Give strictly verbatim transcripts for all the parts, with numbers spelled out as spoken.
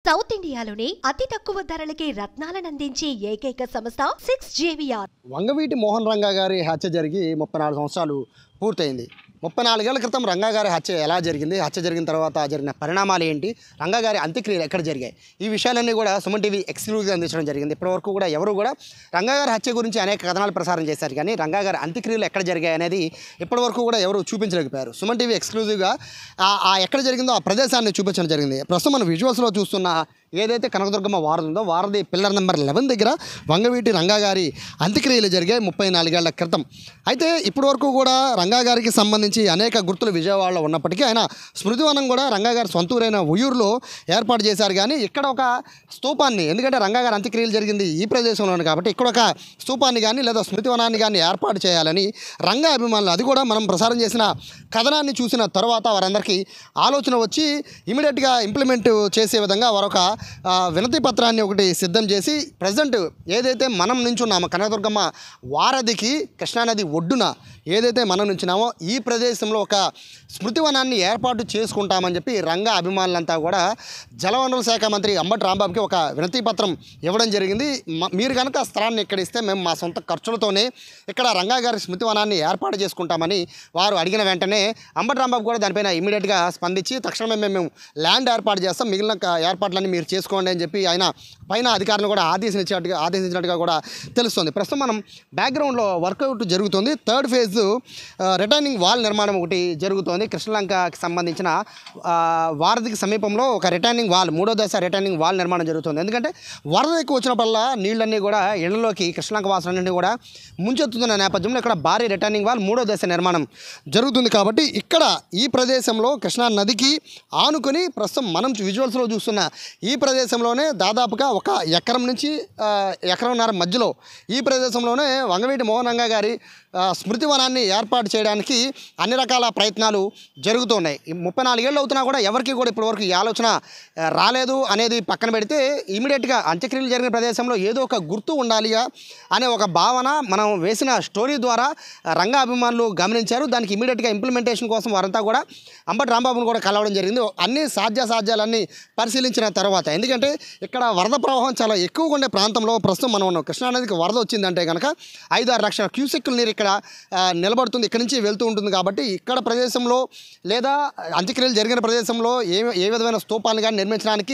South ఇండియాలోనే అతి తక్కువ ధరలకి రత్నాలను అందించే ఏకైక సంస్థ సిక్స్ జేవిఆర్. వంగవీటి మోహన్ రంగా గారి హత్య జరిగి ముప్పై నాలుగు సంవత్సరాలు పూర్తయింది. ముప్పై నాలుగేళ్ల క్రితం రంగా గారి హత్య ఎలా జరిగింది, హత్య జరిగిన తర్వాత జరిగిన పరిణామాలు ఏంటి, రంగా గారి అంత్యక్రియలు ఎక్కడ జరిగాయి, ఈ విషయాలన్నీ కూడా సుమన్ టీవీ ఎక్స్క్లూజివ్గా అందించడం జరిగింది. ఇప్పటివరకు కూడా ఎవరు కూడా రంగా గారి హత్య గురించి అనేక కథనాలు ప్రసారం చేశారు, కానీ రంగా గారి అంత్యక్రియలు ఎక్కడ జరిగాయి అనేది ఇప్పటివరకు కూడా ఎవరు చూపించలేకపోయారు. సుమన్ టీవీ ఎక్స్క్లూజివ్గా ఆ ఎక్కడ జరిగిందో ఆ ప్రదేశాన్ని చూపించడం జరిగింది. ప్రస్తుతం మనం విజువల్స్లో చూస్తున్న ఏదైతే కనకదుర్గమ్మ వారధి ఉందో వారధి పిల్లర్ నెంబర్ లెవెన్ దగ్గర వంగవీటి రంగా గారి అంత్యక్రియలు జరిగాయి ముప్పై నాలుగేళ్ల క్రితం. అయితే ఇప్పటి వరకు కూడా రంగా గారికి సంబంధించి అనేక గుర్తులు విజయవాడలో ఉన్నప్పటికీ ఆయన స్మృతివనం కూడా రంగా గారి సొంతూరైన ఉయ్యూరులో ఏర్పాటు చేశారు. కానీ ఇక్కడ ఒక స్తూపాన్ని, ఎందుకంటే రంగా గారి అంత్యక్రియలు జరిగింది ఈ ప్రదేశంలోనే కాబట్టి ఇక్కడ ఒక స్తూపాన్ని కానీ లేదా స్మృతివనాన్ని కానీ ఏర్పాటు చేయాలని రంగా అభిమానులు, అది కూడా మనం ప్రసారం చేసిన కథనాన్ని చూసిన తర్వాత వారందరికీ ఆలోచన వచ్చి ఇమీడియట్గా ఇంప్లిమెంట్ చేసే విధంగా వారొక వినతి పత్రాన్ని ఒకటి సిద్ధం చేసి ప్రజెంట్ ఏదైతే మనం నుంచున్నామో కనకదుర్గమ్మ వారధికి కృష్ణానది ఒడ్డున ఏదైతే మనం నుంచున్నామో ఈ ప్రదేశంలో ఒక స్మృతివనాన్ని ఏర్పాటు చేసుకుంటామని చెప్పి రంగా అభిమానులంతా కూడా జలవనరుల శాఖ మంత్రి అంబటి రాంబాబుకి ఒక వినతి పత్రం ఇవ్వడం జరిగింది. మీరు కనుక స్థలాన్ని ఇక్కడ ఇస్తే మేము మా సొంత ఖర్చులతోనే ఇక్కడ రంగా గారి స్మృతివనాన్ని ఏర్పాటు చేసుకుంటామని వారు అడిగిన వెంటనే అంబటి రాంబాబు కూడా దానిపైన ఇమీడియట్గా స్పందించి తక్షణమే మేము ల్యాండ్ ఏర్పాటు చేస్తాం, మిగిలిన ఏర్పాట్లన్నీ మీరు చేసుకోండి అని చెప్పి ఆయన పైన అధికారులను కూడా ఆదేశించినట్టుగా ఆదేశించినట్టుగా కూడా తెలుస్తుంది. ప్రస్తుతం మనం బ్యాక్గ్రౌండ్లో వర్కౌట్ జరుగుతుంది. థర్డ్ ఫేజ్ రిటర్నింగ్ వాల్ నిర్మాణం ఒకటి జరుగుతోంది. కృష్ణలంకకి సంబంధించిన వారధికి సమీపంలో ఒక రిటర్నింగ్ వాల్, మూడో దశ రిటర్నింగ్ వాల్ నిర్మాణం జరుగుతుంది. ఎందుకంటే వరద ఎక్కువ వచ్చినప్పుడల్లా నీళ్ళన్నీ కూడా ఇళ్లలోకి కృష్ణలంక వాసులన్నీ కూడా ముంచెత్తుతున్న నేపథ్యంలో ఇక్కడ భారీ రిటర్నింగ్ వాల్ మూడో దశ నిర్మాణం జరుగుతుంది. కాబట్టి ఇక్కడ ఈ ప్రదేశంలో కృష్ణా నదికి ఆనుకొని ప్రస్తుతం మనం విజువల్స్లో చూస్తున్న ఈ ప్రదేశంలోనే దాదాపుగా ఒక ఎకరం నుంచి ఎకరంన్నర మధ్యలో ఈ ప్రదేశంలోనే వంగవీటి మోహన్ రంగా గారి స్మృతివనాన్ని ఏర్పాటు చేయడానికి అన్ని రకాల ప్రయత్నాలు జరుగుతున్నాయి. ముప్పై నాలుగేళ్ళు అవుతున్నా కూడా ఎవరికి కూడా ఇప్పటివరకు ఈ ఆలోచన రాలేదు అనేది పక్కన పెడితే ఇమీడియట్గా అంత్యక్రియలు జరిగిన ప్రదేశంలో ఏదో ఒక గుర్తు ఉండాలిగా అనే ఒక భావన మనం వేసిన స్టోరీ ద్వారా రంగా అభిమానులు గమనించారు. దానికి ఇమీడియట్గా ఇంప్లిమెంటేషన్ కోసం వారంతా కూడా అంబటి రాంబాబును కూడా కలవడం జరిగింది. అన్ని సాధ్యాసాధ్యాలన్నీ పరిశీలించిన తర్వాత, ఎందుకంటే ఇక్కడ వరద ప్రవాహం చాలా ఎక్కువగా ఉండే ప్రాంతంలో ప్రస్తుతం మనం ఉన్నాం. కృష్ణానదికి వరద వచ్చిందంటే కనుక ఐదు ఆరు లక్షల క్యూసెక్కుల నీరు ఇక్కడ నిలబడుతుంది, ఇక్కడి నుంచి వెళ్తూ ఉంటుంది. కాబట్టి ఇక్కడ ప్రదేశంలో లేదా అంత్యక్రియలు జరిగిన ప్రదేశంలో ఏ ఏ విధమైన స్తూపాలను కానీ నిర్మించడానికి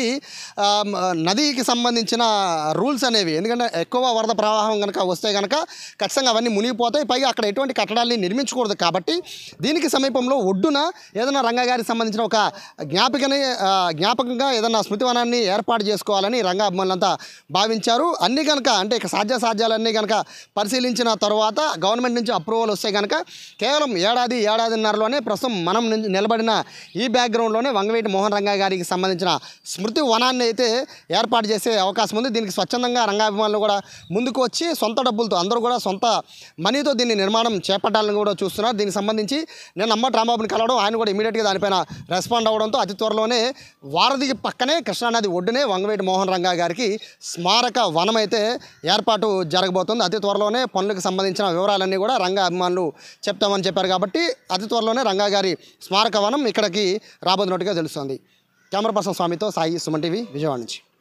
నదికి సంబంధించిన రూల్స్ అనేవి, ఎందుకంటే ఎక్కువ వరద ప్రవాహం కనుక వస్తే కనుక ఖచ్చితంగా అవన్నీ మునిగిపోతాయి. పైగా అక్కడ ఎటువంటి కట్టడాలని నిర్మించకూడదు. కాబట్టి దీనికి సమీపంలో ఒడ్డున ఏదైనా రంగా గారికి సంబంధించిన ఒక జ్ఞాపికని జ్ఞాపకంగా ఏదైనా స్మృతివనాన్ని ఏర్పాటు చేసుకోవాలని రంగా అభిమానులంతా భావించారు. అన్నీ కనుక అంటే ఇక సాధ్యాసాధ్యాలన్నీ కనుక పరిశీలించిన తర్వాత గవర్నమెంట్ నుంచి అప్రూవల్ వస్తే కనుక కేవలం ఏడాది ఏడాదిన్నరలోనే ప్రస్తుతం మనం నిలబడిన ఈ బ్యాక్గ్రౌండ్లోనే వంగవీటి మోహన్ రంగా గారికి సంబంధించిన స్మృతి వనాన్ని అయితే ఏర్పాటు చేసే అవకాశం ఉంది. దీనికి స్వచ్ఛందంగా రంగాభిమానులు కూడా ముందుకు వచ్చి సొంత డబ్బులతో అందరూ కూడా సొంత మనీతో దీన్ని నిర్మాణం చేపట్టాలని కూడా చూస్తున్నారు. దీనికి సంబంధించి నేను అంబటి రాంబాబుని కలవడం, ఆయన కూడా ఇమీడియట్గా దానిపైన రెస్పాండ్ అవ్వడంతో అతి త్వరలోనే వారధికి పక్కనే కృష్ణానది ఒడ్డునే వంగవీటి మోహన్ రంగా గారికి స్మారక వనం అయితే ఏర్పాటు జరగబోతుంది. అతి త్వరలోనే పనులకు సంబంధించిన వివరాలన్నీ కూడా రంగా అభిమానులు చెప్తామని చెప్పారు. కాబట్టి అతి త్వరలోనే రంగా గారి స్మారక వనం ఇక్కడికి రాబోతున్నట్టుగా తెలుస్తోంది. కెమెరా పర్సన్ స్వామితో సాయి, సుమన్ టీవీ, విజయవాడ నుంచి.